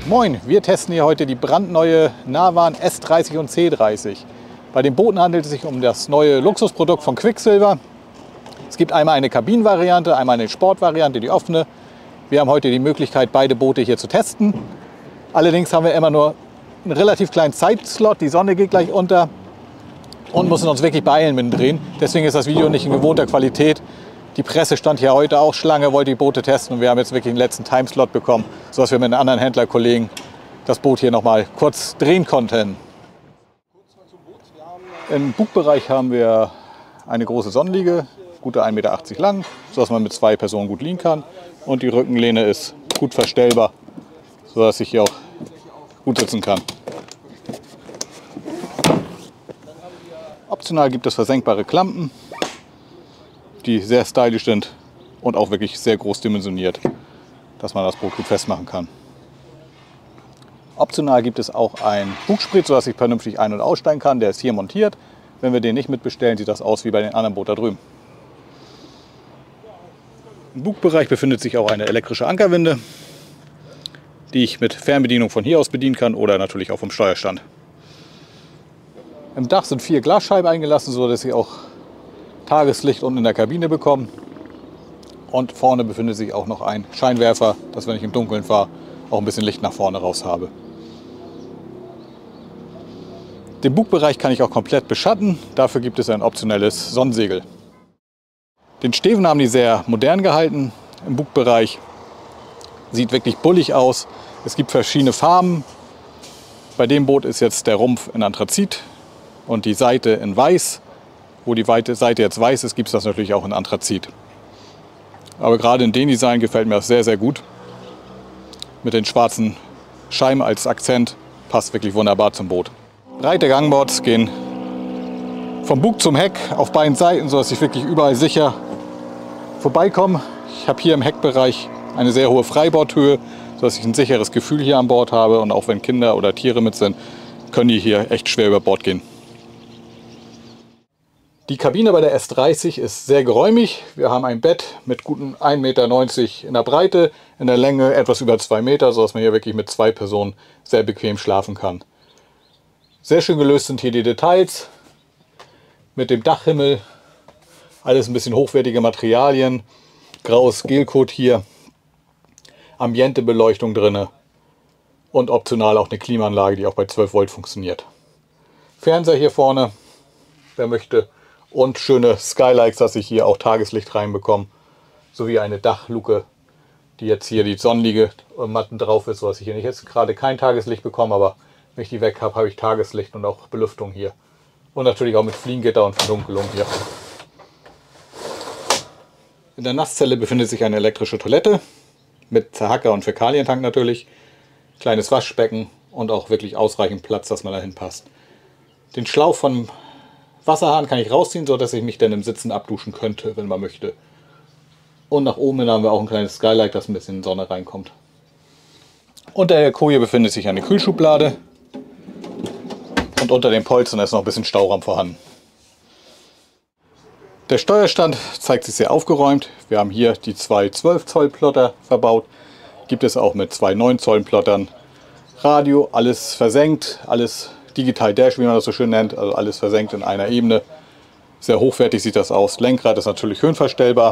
Moin, wir testen hier heute die brandneue Navan S30 und C30. Bei den Booten handelt es sich um das neue Luxusprodukt von Quicksilver. Es gibt einmal eine Kabinenvariante, einmal eine Sportvariante, die offene. Wir haben heute die Möglichkeit, beide Boote hier zu testen. Allerdings haben wir immer nur einen relativ kleinen Zeitslot, die Sonne geht gleich unter und müssen uns wirklich beeilen mit dem Drehen. Deswegen ist das Video nicht in gewohnter Qualität. Die Presse stand hier heute auch Schlange, wollte die Boote testen und wir haben jetzt wirklich den letzten Timeslot bekommen, sodass wir mit den anderen Händlerkollegen das Boot hier noch mal kurz drehen konnten. Im Bugbereich haben wir eine große Sonnenliege, gute 1,80 Meter lang, sodass man mit 2 Personen gut liegen kann. Und die Rückenlehne ist gut verstellbar, sodass ich hier auch gut sitzen kann. Optional gibt es versenkbare Klampen, die sehr stylisch sind und auch wirklich sehr groß dimensioniert, dass man das Boot gut festmachen kann. Optional gibt es auch einen Bugsprit, sodass ich vernünftig ein- und aussteigen kann. Der ist hier montiert. Wenn wir den nicht mitbestellen, sieht das aus wie bei den anderen Booten da drüben. Im Bugbereich befindet sich auch eine elektrische Ankerwinde, die ich mit Fernbedienung von hier aus bedienen kann oder natürlich auch vom Steuerstand. Im Dach sind 4 Glasscheiben eingelassen, sodass ich auch Tageslicht unten in der Kabine bekomme. Und vorne befindet sich auch noch ein Scheinwerfer, dass wenn ich im Dunkeln fahre, auch ein bisschen Licht nach vorne raus habe. Den Bugbereich kann ich auch komplett beschatten. Dafür gibt es ein optionelles Sonnensegel. Den Steven haben die sehr modern gehalten im Bugbereich. Sieht wirklich bullig aus. Es gibt verschiedene Farben. Bei dem Boot ist jetzt der Rumpf in Anthrazit und die Seite in Weiß. Wo die Seite jetzt weiß ist, gibt es das natürlich auch in Anthrazit. Aber gerade in dem Design gefällt mir das sehr, sehr gut. Mit den schwarzen Scheiben als Akzent passt wirklich wunderbar zum Boot. Breite Gangboards gehen vom Bug zum Heck auf beiden Seiten, sodass ich wirklich überall sicher vorbeikomme. Ich habe hier im Heckbereich eine sehr hohe Freibordhöhe, sodass ich ein sicheres Gefühl hier an Bord habe. Und auch wenn Kinder oder Tiere mit sind, können die hier echt schwer über Bord gehen. Die Kabine bei der S30 ist sehr geräumig. Wir haben ein Bett mit guten 1,90 Meter in der Breite, in der Länge etwas über 2 Meter, sodass man hier wirklich mit 2 Personen sehr bequem schlafen kann. Sehr schön gelöst sind hier die Details mit dem Dachhimmel. Alles ein bisschen hochwertige Materialien. Graues Gelcoat hier. Ambientebeleuchtung drin. Und optional auch eine Klimaanlage, die auch bei 12 Volt funktioniert. Fernseher hier vorne, wer möchte. Und schöne Skylights, dass ich hier auch Tageslicht reinbekomme. Sowie eine Dachluke, die jetzt hier die Sonnenliege Matten drauf ist, sodass ich hier nicht jetzt gerade kein Tageslicht bekomme, aber wenn ich die weg habe, habe ich Tageslicht und auch Belüftung hier. Und natürlich auch mit Fliegengitter und Verdunkelung hier. In der Nasszelle befindet sich eine elektrische Toilette mit Zerhacker und Fäkalientank natürlich. Kleines Waschbecken und auch wirklich ausreichend Platz, dass man dahin passt. Den Schlauch vom Wasserhahn kann ich rausziehen, sodass ich mich dann im Sitzen abduschen könnte, wenn man möchte. Und nach oben hin haben wir auch ein kleines Skylight, dass ein bisschen Sonne reinkommt. Unter der Koje befindet sich eine Kühlschublade. Und unter den Polstern ist noch ein bisschen Stauraum vorhanden. Der Steuerstand zeigt sich sehr aufgeräumt. Wir haben hier die 2 12 Zoll Plotter verbaut. Gibt es auch mit 2 9 Zoll Plottern. Radio, alles versenkt, alles Digital Dash, wie man das so schön nennt, also alles versenkt in einer Ebene. Sehr hochwertig sieht das aus. Lenkrad ist natürlich höhenverstellbar.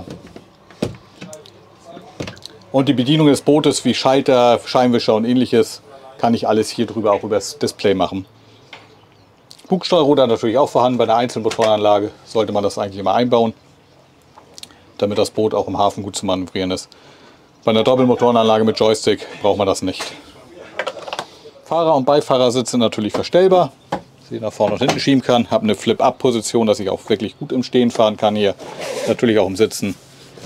Und die Bedienung des Bootes wie Schalter, Scheinwischer und ähnliches kann ich alles hier drüber auch über das Display machen. Bugsteuerruder natürlich auch vorhanden. Bei einer Einzelmotoranlage sollte man das eigentlich immer einbauen, damit das Boot auch im Hafen gut zu manövrieren ist. Bei einer Doppelmotorenanlage mit Joystick braucht man das nicht. Fahrer- und Beifahrersitz sind natürlich verstellbar, dass ich nach vorne und hinten schieben kann. Habe eine Flip-Up-Position, dass ich auch wirklich gut im Stehen fahren kann hier. Natürlich auch im Sitzen.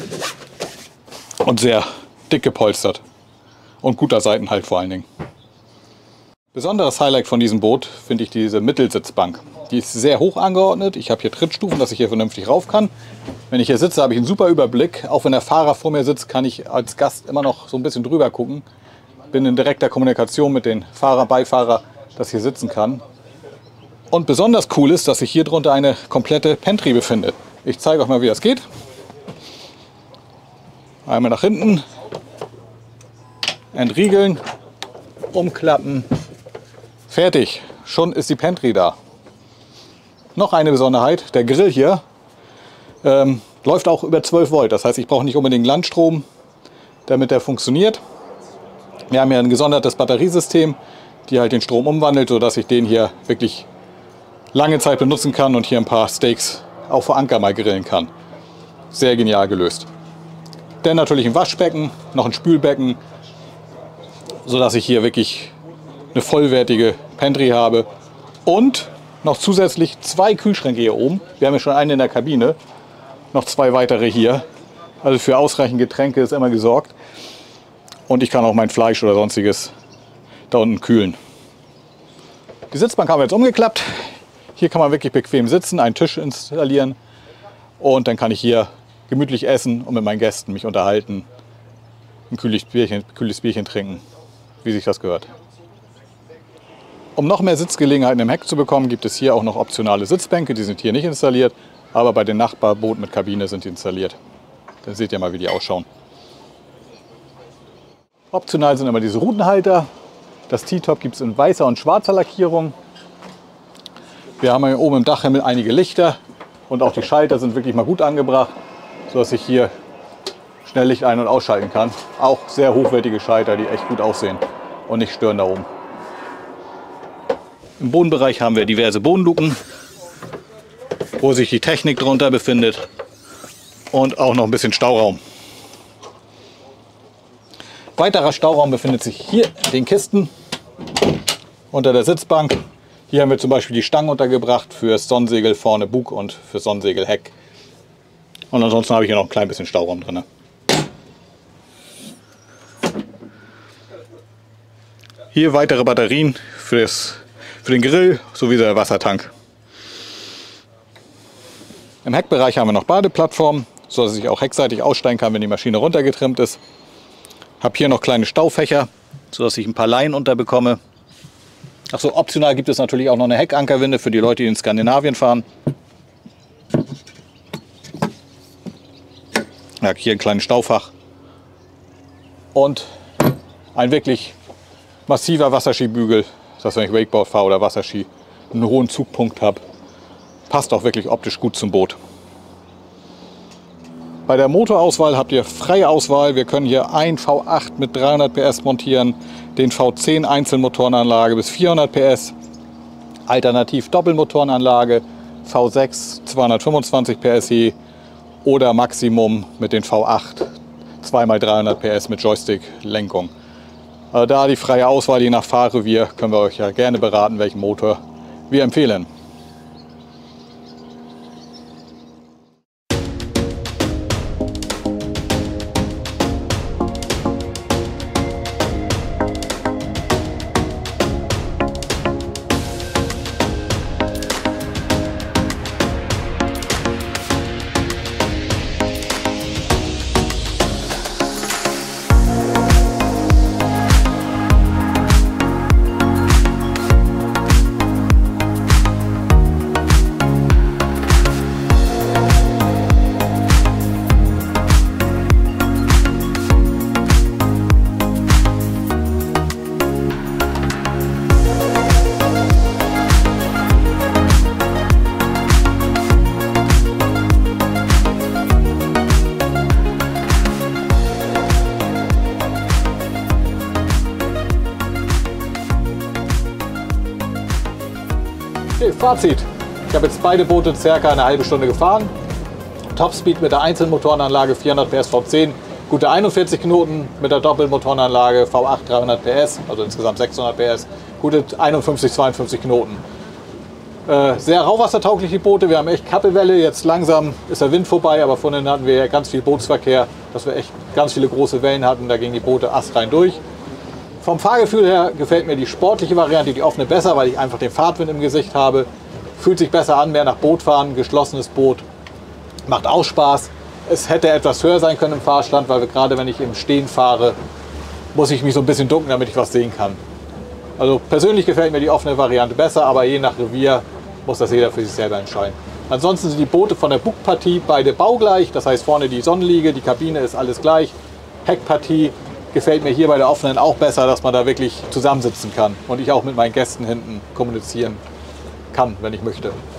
Und sehr dick gepolstert. Und guter Seitenhalt vor allen Dingen. Besonderes Highlight von diesem Boot finde ich diese Mittelsitzbank. Die ist sehr hoch angeordnet. Ich habe hier Trittstufen, dass ich hier vernünftig rauf kann. Wenn ich hier sitze, habe ich einen super Überblick. Auch wenn der Fahrer vor mir sitzt, kann ich als Gast immer noch so ein bisschen drüber gucken. Bin in direkter Kommunikation mit den Fahrer, Beifahrer, dass ich hier sitzen kann. Und besonders cool ist, dass sich hier drunter eine komplette Pantry befindet. Ich zeige euch mal, wie das geht. Einmal nach hinten, entriegeln umklappen, fertig. Schon ist die Pantry da. Noch eine Besonderheit, der Grill hier läuft auch über 12 Volt. Das heißt, ich brauche nicht unbedingt Landstrom, damit der funktioniert. Wir haben hier ein gesondertes Batteriesystem, die halt den Strom umwandelt, sodass ich den hier wirklich lange Zeit benutzen kann und hier ein paar Steaks auch vor Anker mal grillen kann. Sehr genial gelöst. Dann natürlich ein Waschbecken, noch ein Spülbecken, sodass ich hier wirklich eine vollwertige Pantry habe. Und noch zusätzlich 2 Kühlschränke hier oben. Wir haben ja schon einen in der Kabine, noch 2 weitere hier. Also für ausreichend Getränke ist immer gesorgt. Und ich kann auch mein Fleisch oder sonstiges da unten kühlen. Die Sitzbank haben wir jetzt umgeklappt. Hier kann man wirklich bequem sitzen, einen Tisch installieren und dann kann ich hier gemütlich essen und mit meinen Gästen mich unterhalten, ein kühles Bierchen trinken, wie sich das gehört. Um noch mehr Sitzgelegenheiten im Heck zu bekommen, gibt es hier auch noch optionale Sitzbänke. Die sind hier nicht installiert, aber bei den Nachbarbooten mit Kabine sind die installiert. Dann seht ihr mal, wie die ausschauen. Optional sind immer diese Routenhalter. Das T-Top gibt es in weißer und schwarzer Lackierung. Wir haben hier oben im Dachhimmel einige Lichter und auch die Schalter sind wirklich mal gut angebracht, sodass ich hier schnell Licht ein- und ausschalten kann. Auch sehr hochwertige Schalter, die echt gut aussehen und nicht stören da oben. Im Bodenbereich haben wir diverse Bodenluken, wo sich die Technik drunter befindet und auch noch ein bisschen Stauraum. Weiterer Stauraum befindet sich hier in den Kisten unter der Sitzbank. Hier haben wir zum Beispiel die Stangen untergebracht für Sonnensegel vorne Bug und für Sonnensegel Heck. Und ansonsten habe ich hier noch ein klein bisschen Stauraum drin. Hier weitere Batterien für den Grill sowie der Wassertank. Im Heckbereich haben wir noch Badeplattformen, sodass ich auch heckseitig aussteigen kann, wenn die Maschine runtergetrimmt ist. Habe hier noch kleine Staufächer, sodass ich ein paar Leinen unterbekomme. Achso, optional gibt es natürlich auch noch eine Heckankerwinde für die Leute, die in Skandinavien fahren. Ja, hier ein kleines Staufach. Und ein wirklich massiver Wasserskibügel, dass wenn ich Wakeboard fahre oder Wasserski einen hohen Zugpunkt habe, passt auch wirklich optisch gut zum Boot. Bei der Motorauswahl habt ihr freie Auswahl. Wir können hier ein V8 mit 300 PS montieren, den V10 Einzelmotorenanlage bis 400 PS, alternativ Doppelmotorenanlage, V6 225 PSI oder Maximum mit den V8 2x300 PS mit Joystick-Lenkung. Also da die freie Auswahl, je nach Fahrrevier, können wir euch ja gerne beraten, welchen Motor wir empfehlen. Okay, Fazit. Ich habe jetzt beide Boote circa eine halbe Stunde gefahren. Topspeed mit der Einzelmotorenanlage 400 PS V10, gute 41 Knoten mit der Doppelmotorenanlage V8 300 PS, also insgesamt 600 PS, gute 51, 52 Knoten. Sehr rauchwassertaugliche Boote, wir haben echt Kappelwelle, jetzt langsam ist der Wind vorbei, aber vorhin hatten wir ganz viel Bootsverkehr, dass wir echt ganz viele große Wellen hatten, da gingen die Boote astrein durch. Vom Fahrgefühl her gefällt mir die sportliche Variante, die offene, besser, weil ich einfach den Fahrtwind im Gesicht habe. Fühlt sich besser an, mehr nach Boot fahren, geschlossenes Boot, macht auch Spaß. Es hätte etwas höher sein können im Fahrstand, weil wir gerade wenn ich im Stehen fahre, muss ich mich so ein bisschen ducken, damit ich was sehen kann. Also persönlich gefällt mir die offene Variante besser, aber je nach Revier muss das jeder für sich selber entscheiden. Ansonsten sind die Boote von der Bugpartie beide baugleich, das heißt vorne die Sonnenliege, die Kabine ist alles gleich. Heckpartie gefällt mir hier bei der offenen auch besser, dass man da wirklich zusammensitzen kann und ich auch mit meinen Gästen hinten kommunizieren kann, wenn ich möchte.